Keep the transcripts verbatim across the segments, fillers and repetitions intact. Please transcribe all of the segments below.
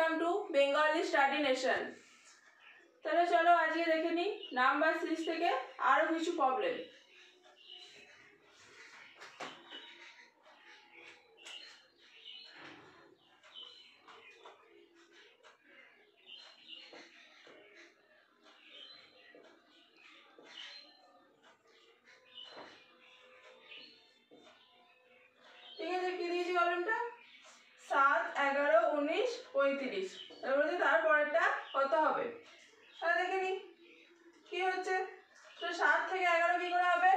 Welcome to Bengali study nation. তাহলে চলো আজকে দেখে নিই নাম্বার সিরিজ থেকে আরও কিছু প্রবলেম। ঠিক আছে, কি দিয়েছি কলমটা? সাত, এগারো, উনিশ, পঁয়ত্রিশ। তারপরে তারপরেরটা কত হবে তাহলে দেখে নিই কি হচ্ছে। তো সাত থেকে এগারো কি করে হবে?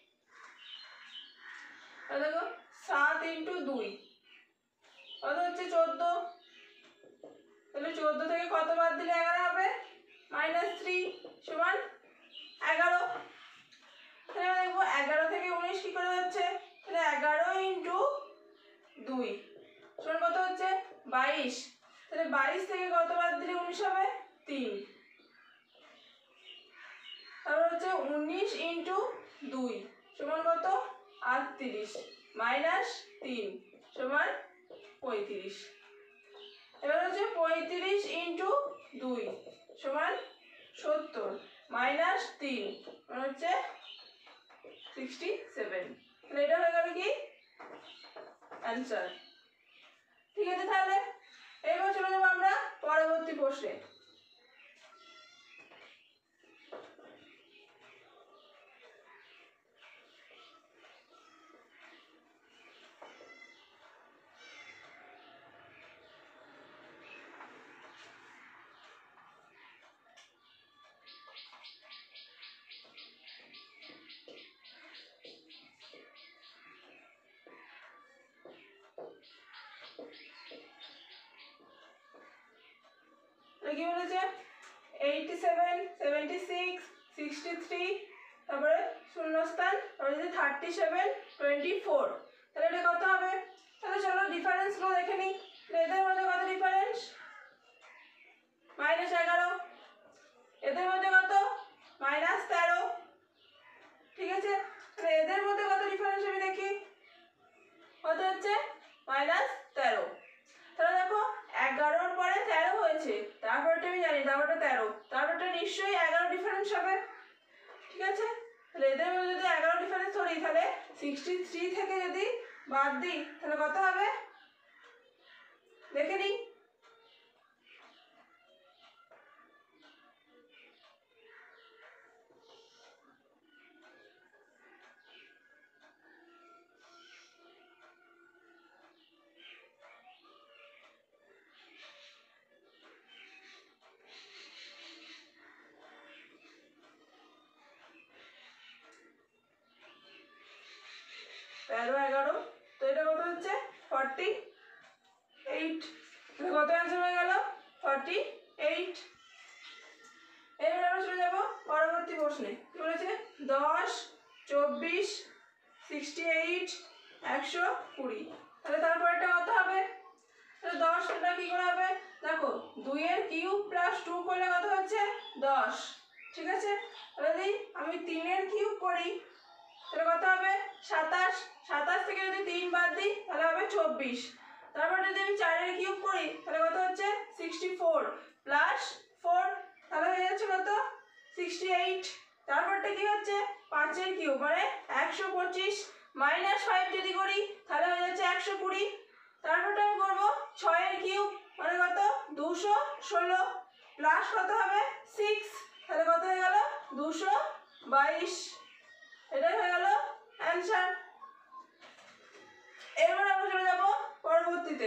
দেখো, সাত ইন্টু দুই কত হচ্ছে? চোদ্দ। তাহলে চোদ্দ থেকে কত বাদ দিলে এগারো হবে? মাইনাস থ্রি সমান এগারো। তাহলে দেখবো এগারো থেকে উনিশ কি করে হচ্ছে? তাহলে এগারো ইন্টু দুই সমান কত হচ্ছে? বাইশ। তাহলে বাইশ থেকে কত বাদ দিলে উনিশ হবে? তিন। তারপর হচ্ছে উনিশ ইন্টু দুই সমান কত? আটত্রিশ মাইনাস তিন সমান পঁয়ত্রিশ। এবার হচ্ছে পঁয়ত্রিশ ইন্টু দুই সমান সত্তর মাইনাস তিন মানে হচ্ছে সিক্সটি সেভেন। তাহলে এটা হয়ে গেল কি অ্যান্সার। ঠিক আছে, তাহলে এবার চলে যাবো আমরা পরবর্তী প্রশ্নে। কি বলেছে? Eighty seven, seventy six, sixty three, তারপরে শূন্যস্থান, তারপরে যদি থার্টি সেভেন, টোয়েন্টি ফোর। তাহলে এটা কত হবে? তাহলে চলো ডিফারেন্সগুলো দেখে নিই। এদের মধ্যে কত ডিফারেন্স? মাইনাস এগারো। এদের মধ্যে কত? মাইনাস তেরো। ঠিক আছে, তাহলে এদের মধ্যে কত ডিফারেন্স আমি দেখি। কত হচ্ছে? মাইনাস তেরো। তাহলে দেখো এগারোর পরে তেরো হয়েছে, তারপরটা আমি জানি, তারপরটা তেরো, তারপরটা নিশ্চয়ই এগারো ডিফারেন্স হবে। ঠিক আছে, তাহলে এদের মধ্যে যদি এগারো ডিফারেন্স ধরি তাহলে সিক্সটি থ্রি থেকে যদি বাদ দিই তাহলে কত হবে দেখে নিই। তেরো এগারো, তো এটা কত হচ্ছে? Forty eight. কত অ্যান্সার হয়ে গেল? Forty eight. এবার আমরা চলে যাবো পরবর্তী প্রশ্নে। কি বলেছে? দশ, চব্বিশ, সিক্সটি এইট, একশো কুড়ি। তাহলে তারপরটা কত হবে? তাহলে দশটা কি করে হবে? দেখো দুইয়ের কিউব প্লাস টু করলে কত হচ্ছে? দশ। ঠিক আছে, তাহলে যদি আমি তিনের কিউব করি তাহলে কত হবে? সাতাশ। সাতাশ থেকে যদি তিন বাদ দিই তাহলে হবে চব্বিশ। তারপর যদি আমি চারের কিউব করি তাহলে কত হচ্ছে? সিক্সটি ফোর প্লাস ফোর, তাহলে হয়ে যাচ্ছে কত? Sixty eight. তারপরটা কি হচ্ছে? পাঁচের কিউব মানে একশো পঁচিশ মাইনাস ফাইভ যদি করি তাহলে হয়ে যাচ্ছে একশো কুড়ি। তারপরটা আমি করবো ছয়ের কিউব মানে কত? দুশো ষোলো প্লাস কত হবে? সিক্স, তাহলে কত হয়ে গেল? দুশো বাইশ। এটাই হয়ে গেল অ্যান্সার। এবার আমরা চলে যাব পরবর্তীতে।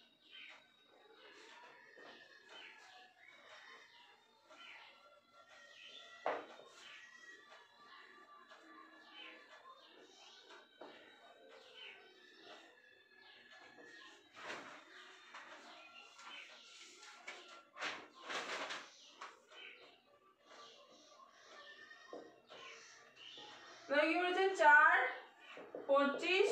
কি বলেছে? চার, পঁচিশ,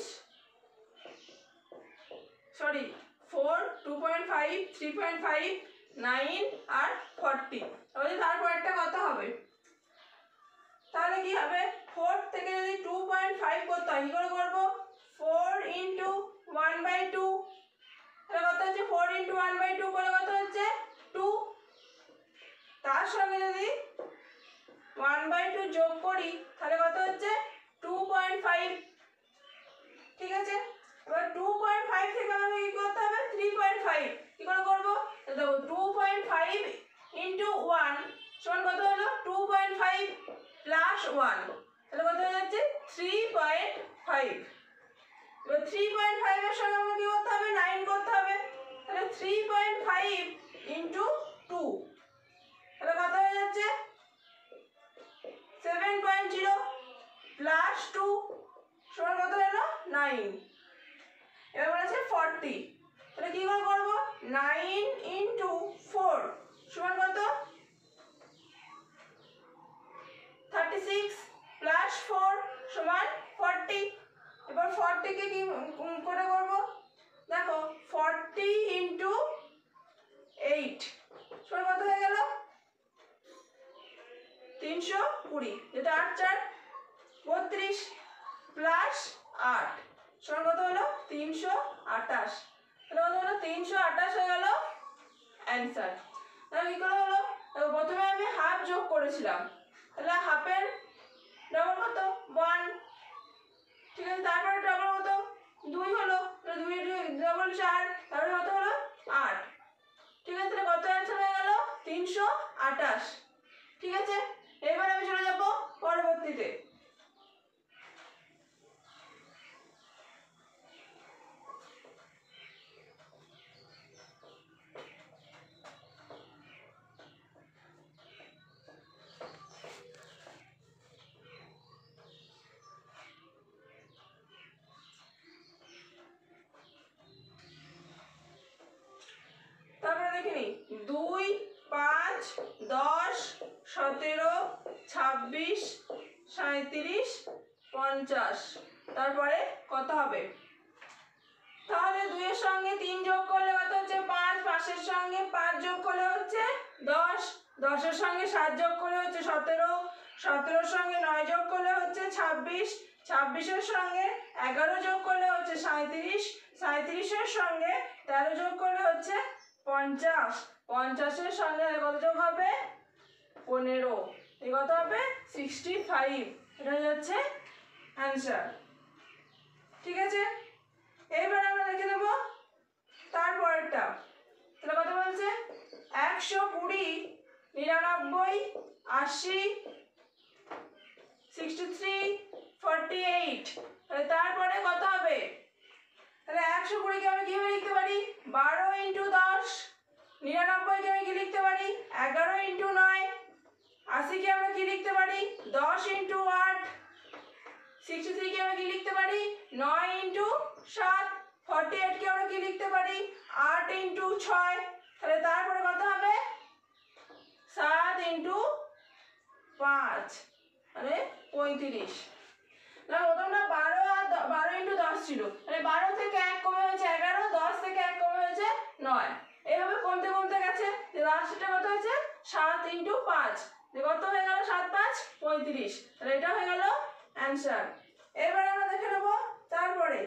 sorry four, two point five, three point five, nine আর ফর্টি। তাহলে তারপরেরটা কত হবে? তাহলে কি হবে? ফোর থেকে যদি টু পয়েন্ট ফাইভ করতে হয় কি করে করবো? Four into one by two, তাহলে কত হচ্ছে? Four four into one by two করলে কত হচ্ছে টু, তার সঙ্গে যদি ওয়ান বাই টু যোগ করি তাহলে কত হচ্ছে টু পয়েন্ট ফাইভ। ঠিক আছে, এবার টু পয়েন্ট ফাইভ থেকে আমাকে কি করতে হবে থ্রি পয়েন্ট ফাইভ। কি করে করবো দেখো, two point five into one সমান কত হলো two point five plus one, তাহলে কত হয়ে যাচ্ছে থ্রি পয়েন্ট ফাইভ। এবার থ্রি পয়েন্ট ফাইভ এর সঙ্গে আমাকে কি করতে হবে নাইন করতে হবে, তাহলে three point five into two তাহলে কত হয়ে যাচ্ছে seven point zero plus two সমান কত হলো নাইন। এবার বলেছে ফর্টি, তাহলে কি করে করবো নাইন ইন্টু ফোর সমান কত থার্টি সিক্স প্লাস ফোর সমান ফর্টি। এবার ফর্টিকে কি করে করবো দেখো, ফর্টি ইন্টু এইট সমান কত হয়ে গেল তিনশো কুড়ি, যেটা আট চার বত্রিশ প্লাস আট সমান কত হলো তিনশো আঠাশ, তাহলে কত হলো তিনশো আঠাশ হয়ে গেল অ্যান্সার। তাহলে কি করে হলো, প্রথমে আমি হাফ যোগ করেছিলাম, তাহলে হাফের ডবল কত ওয়ান, ঠিক আছে, তারপরে ডবল কত দুই হলো, দুই ডবল চার, তারপরে কত হলো আট। ঠিক আছে, তাহলে কত অ্যান্সার হয়ে গেল তিনশো আঠাশ। ঠিক আছে, এবার আমি চলে যাব পরবর্তীতে। তারপরে দেখে নি দুই পাঁচ দশ সতেরো ছাব্বিশ সাঁইত্রিশ পঞ্চাশ, তারপরে কত হবে, তাহলে দুইয়ের সঙ্গে তিন যোগ করলে কত হচ্ছে পাঁচ, পাঁচের সঙ্গে পাঁচ যোগ করলে হচ্ছে দশ, দশের সঙ্গে সাত যোগ করলে হচ্ছে সতেরো, সতেরোর সঙ্গে নয় যোগ করলে হচ্ছে ছাব্বিশ, ছাব্বিশের সঙ্গে এগারো যোগ করলে হচ্ছে সাঁইত্রিশ, সাঁইত্রিশের সঙ্গে তেরো যোগ করলে হচ্ছে পঞ্চাশ, পঞ্চাশের সঙ্গে কত যোগ হবে পনেরো, এই কত হবে সিক্সটি ফাইভ, এটা হচ্ছে অ্যান্সার। ঠিক আছে, এবার আমরা দেখে নেব তারপরেরটা। তাহলে কত বলছে একশো কুড়ি নিরানব্বই আশি সিক্সটি থ্রি ফর্টি এইট, তাহলে তারপরে কত হবে, তাহলে একশো কুড়িকে আমি কিভাবে লিখতে পারি বারো ইন্টু দশ, নিরানব্বইকে আমি কি লিখতে পারি এগারো ইন্টু নয়, আশিকে আমরা কি লিখতে পারি দশ ইন্টু আট, সিক্সটি থ্রিকে আমরা কি লিখতে পারি নয় ইন্টু সাত, ফর্টি এইটকে আমরা কি লিখতে পারি আট ইন্টু ছয়, তাহলে তারপরে কত হবে সাত ইন্টু পাঁচ মানে পঁয়ত্রিশ। না প্রথমটা বারো আর বারো ইন্টু দশ ছিল, মানে বারো থেকে এক কমে হয়েছে এগারো, দশ থেকে এক কমে হয়েছে নয়, এইভাবে কমতে কমতে গেছে, লাস্টটা কত হয়েছে সাত ইন্টু পাঁচ, কত হয়ে গেল সাত পাঁচ পঁয়ত্রিশ, তাহলে এটা হয়ে গেল অ্যান্সার। এবার আমরা দেখে নেব তারপরে।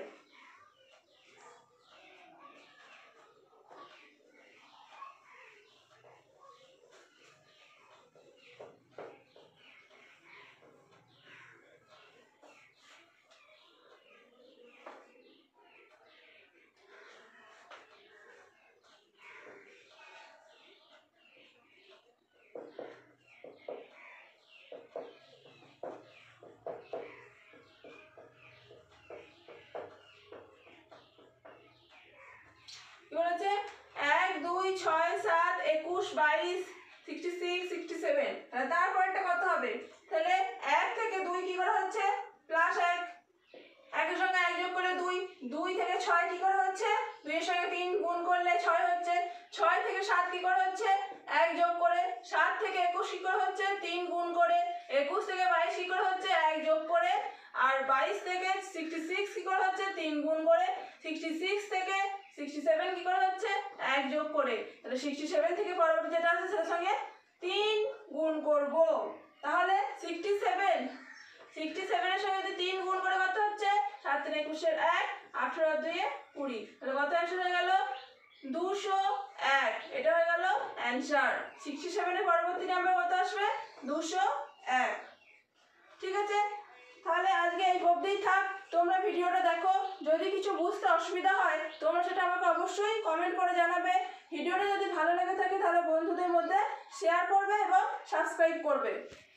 এক দুই ছয় সাত একুশ বাইশ সিক্সটি সিক্স সিক্সটি সেভেন, তারপরটা কত হবে, তাহলে এক থেকে দুই কি করে হচ্ছে প্লাস এক, একের সঙ্গে এক যোগ করলে দুই, দুই থেকে ছয় কি করে হচ্ছে দুইয়ের সঙ্গে তিন গুণ করলে ছয় হচ্ছে, ছয় থেকে সাত কি করে হচ্ছে এক যোগ করে, সাত থেকে একুশ কি করে হচ্ছে তিন গুণ করে, একুশ থেকে বাইশ কি করে হচ্ছে এক যোগ করে, আর বাইশ থেকে সিক্সটি সিক্স কি করে হচ্ছে তিন গুণ করে, সিক্সটি সিক্স থেকে সিক্সটি সেভেন কি করে হচ্ছে এক যোগ করে, তাহলে সিক্সটি সেভেন থেকে পরবর্তী যেটা আছে সেটার সঙ্গে তিন গুণ করব, তাহলে সিক্সটি সেভেন সিক্সটি সেভেনের সঙ্গে যদি তিন গুণ করে কত হচ্ছে সাত তিন একুশের এক, আঠারো দুইয়ে কুড়ি, তাহলে কত অ্যান্সার হয়ে গেল দুশো এক, এটা হয়ে গেল অ্যান্সার। সিক্সটি সেভেনের পরবর্তী নাম্বার কত আসবে? দুশো এক। ঠিক আছে, তাহলে আজকে এই অবধিই থাক। তোমরা ভিডিওটা দেখো, যদি কিছু বুঝতে অসুবিধা হয় তোমরা সেটা আমাকে অবশ্যই কমেন্ট করে জানাবে। ভিডিওটা যদি ভালো লেগে থাকে তাহলে বন্ধুদের মধ্যে শেয়ার করবে এবং সাবস্ক্রাইব করবে।